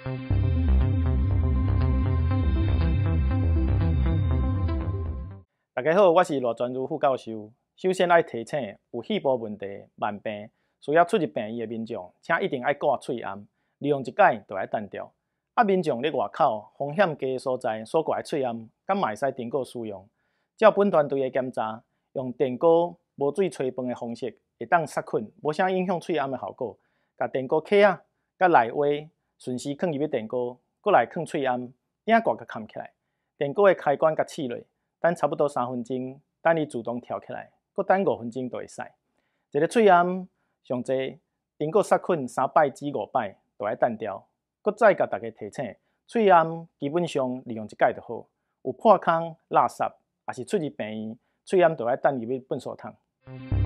大家好，我是罗专儒副教授。首先来提醒有肺部问题、慢病、需要出入病院的民众，请一定要挂喙罨，利用一解就来单掉。民众伫外口风险低的所在所挂的喙罨，敢嘛会使电锅使用。照本团队的检查，用电锅无水吹饭的方式，会当杀菌，无啥影响喙罨的效果。甲电锅壳啊，甲内话顺时放入去电锅，过来放喙罨，顶挂甲盖起来。电锅的开关甲试落。等差不多3分钟，等伊自动跳起来，搁等5分钟就会使。一个喙罨上济经过杀菌3摆至5摆，就爱单掉。搁再甲大家提醒，喙罨基本上利用一解就好。有破空、垃圾，也是出入病院，喙罨就爱等入去粪扫桶。